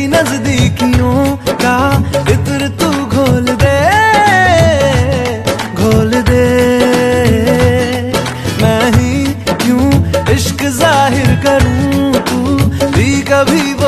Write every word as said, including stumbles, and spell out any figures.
मेरी नजदीकियों का इत्र तू घोल दे, घोल दे। मैं ही क्यों इश्क जाहिर करूं, तू भी कभी